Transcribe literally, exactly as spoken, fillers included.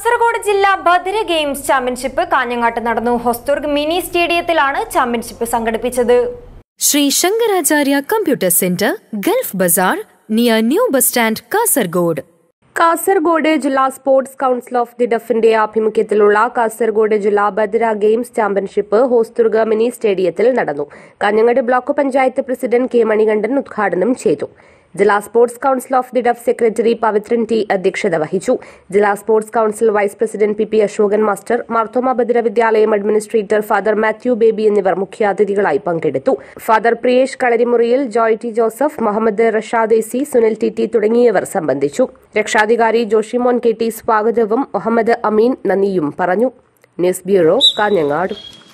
കാസർഗോഡ് ജില്ലാ ബദിര games championship കാഞ്ഞങ്ങാട്ട് നടന്നു. ഹോസ്ദുർഗ് മിനി സ്റ്റേഡിയത്തിലാണ് ചാമ്പ്യൻഷിപ്പ് സംഘടിപ്പിച്ചത്. Shri Shankaracharya computer centre, gulf Bazar, near new bus stand, Kasaragod. Kasaragod ജില്ലാ സ്പോർട്സ് കൌൺസിൽ ഓഫ് ദി ഡഫിന്റെ ആഭിമുഖ്യത്തിലുള്ള കാസർഗോഡ് ജില്ലാ ബദിര ഗെയിംസ് ചാമ്പ്യൻഷിപ്പ് ഹോസ്ദുർഗ് മിനി സ്റ്റേഡിയത്തിൽ നടന്നു. Kanhangad block panchayat president K Manikandan ഉദ്ഘാടനം ചെയ്തു. ജില്ലാ sports council of the deaf secretary Pavithran T അധ്യക്ഷത വഹിച്ചു. ജില്ലാ sports council vice president P P Ashokan master, Marthoma ബദിര വിദ്യാലയം അഡ്മിനിസ്ട്രേറ്റർ ഫാദർ മാത്യു ബേബി എന്നിവർ മുഖ്യാതിഥികളായി പങ്കെടുത്തു. Father Priyesh Kalarimuriyil, Joy T Joseph, Muhammad Rashad AC, Sunil T T തുടങ്ങിയവർ സംബന്ധിച്ചു. രക്ഷാധികാരി ജോഷിമോൻ കെ ടി സ്വാഗതവും മുഹമ്മദ് അമീൻ നന്ദിയും പറഞ്ഞു. News bureau, Kanhangad.